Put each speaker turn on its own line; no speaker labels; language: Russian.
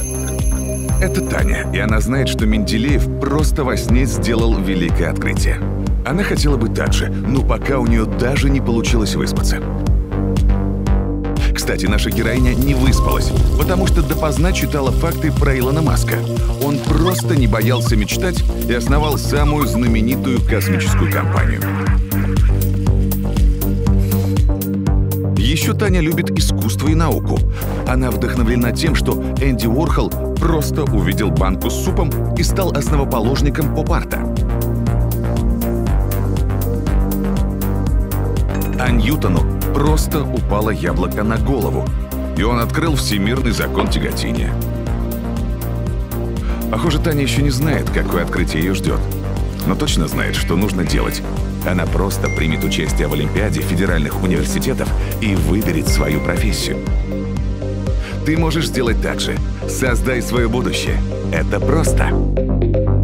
Это Таня, и она знает, что Менделеев просто во сне сделал великое открытие. Она хотела бы так же, но пока у нее даже не получилось выспаться. Кстати, наша героиня не выспалась, потому что допоздна читала факты про Илона Маска. Он просто не боялся мечтать и основал самую знаменитую космическую компанию. Еще Таня любит искусство и науку. Она вдохновлена тем, что Энди Уорхол просто увидел банку с супом и стал основоположником поп-арта. А Ньютону просто упало яблоко на голову, и он открыл всемирный закон тяготения. Похоже, Таня еще не знает, какое открытие ее ждет, но точно знает, что нужно делать. Она просто примет участие в Олимпиаде федеральных университетов и выберет свою профессию. Ты можешь сделать так же. Создай свое будущее. Это просто.